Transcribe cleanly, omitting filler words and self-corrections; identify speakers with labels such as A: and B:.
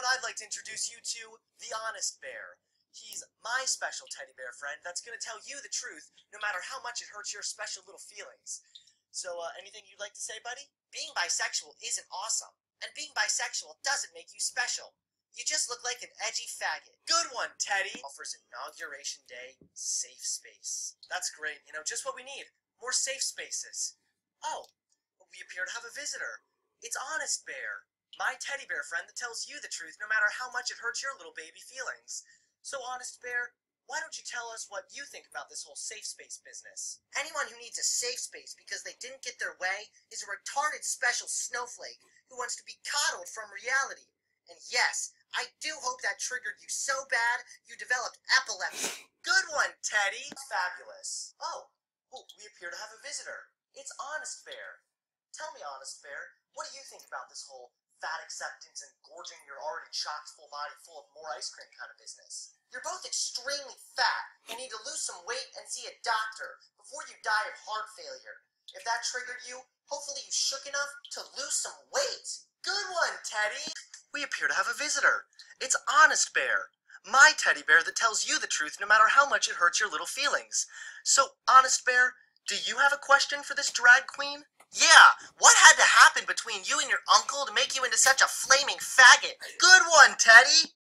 A: I'd like to introduce you to the Honest Bear. He's my special teddy bear friend that's going to tell you the truth, no matter how much it hurts your special little feelings. So, anything you'd like to say, buddy? Being bisexual isn't awesome, and being bisexual doesn't make you special. You just look like an edgy faggot. Good one, Teddy! Offers Inauguration Day safe space. That's great, just what we need. More safe spaces. Oh, we appear to have a visitor. It's Honest Bear, my teddy bear friend that tells you the truth no matter how much it hurts your little baby feelings. So, Honest Bear, why don't you tell us what you think about this whole safe space business? Anyone who needs a safe space because they didn't get their way is a retarded special snowflake who wants to be coddled from reality. And yes, I do hope that triggered you so bad you developed epilepsy. Good one, Teddy! Fabulous. Oh, we appear to have a visitor. It's Honest Bear. Tell me, Honest Bear, what do you think about this whole fat acceptance and gorging your already chocked full body full of more ice cream kind of business? You're both extremely fat and need to lose some weight and see a doctor before you die of heart failure. If that triggered you, hopefully you shook enough to lose some weight. Good one, Teddy! We appear to have a visitor. It's Honest Bear, my teddy bear that tells you the truth no matter how much it hurts your little feelings. So, Honest Bear, do you have a question for this drag queen? Yeah, what had to happen between you and your uncle to make you into such a flaming faggot? Good one, Teddy!